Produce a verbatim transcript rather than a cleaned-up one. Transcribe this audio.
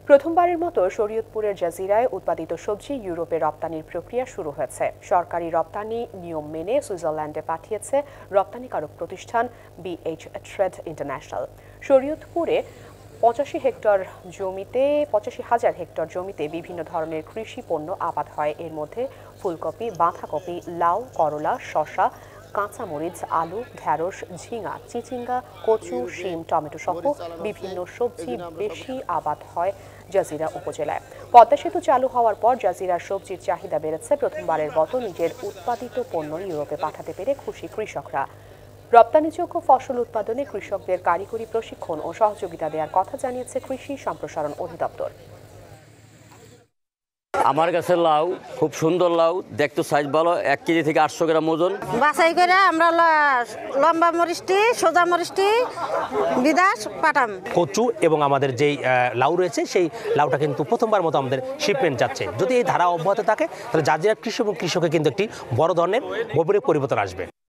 প্রথমবারের মতো শরীয়তপুরের জাজিরায় উৎপাদিত সবজি ইউরোপে রপ্তানির প্রক্রিয়া শুরু হয়েছে। সরকারি রপ্তানি নিয়ম মেনে সুইজারল্যান্ডে পাঠিয়েছে রপ্তানিকারক প্রতিষ্ঠান বিএইচ ট্রেড ইন্টারন্যাশনাল। শরীয়তপুরে পঁচাশি হেক্টর জমিতে পঁচাশি হাজার হেক্টর জমিতে বিভিন্ন ধরনের কৃষি পণ্য আবাদ হয়। এর মধ্যে ফুলকপি, বাঁধাকপি, লাউ, করলা, শসা, কাঁচামরিচ, আলু, ঢেঁড়স, ঝিঙা, চিচিঙ্গা, কচু, শিম, টমেটো সহ বিভিন্ন সবজি বেশি আবাদ হয় জাজিরা উপজেলায়। পদ্মা সেতু চালু হওয়ার পর জাজিরার সবজির চাহিদা বেড়েছে। প্রথমবারের মতো নিজের উৎপাদিত পণ্য ইউরোপে পাঠাতে পেরে খুশি কৃষকরা। রপ্তানিযোগ্য ফসল উৎপাদনে কৃষকদের কারিগরি প্রশিক্ষণ ও সহযোগিতা দেওয়ার কথা জানিয়েছে কৃষি সম্প্রসারণ অধিদপ্তর। আমার কাছে লাউ খুব সুন্দর লাউ, দেখতে সাইজ ভালো, এক কেজি থেকে আটশো গ্রাম ওজন। বাছাই করে আমরা লম্বা মরিচটি, সোজা মরিচটি বিদাস পাঠাম। কচু এবং আমাদের যেই লাউ রয়েছে সেই লাউটা কিন্তু প্রথমবার মতো আমাদের শিপমেন্ট যাচ্ছে। যদি এই ধারা অব্যাহত থাকে তাহলে জাজিরার কৃষক এবং কৃষকের কিন্তু একটি বড় ধরনের গভীর পরিবর্তন আসবে।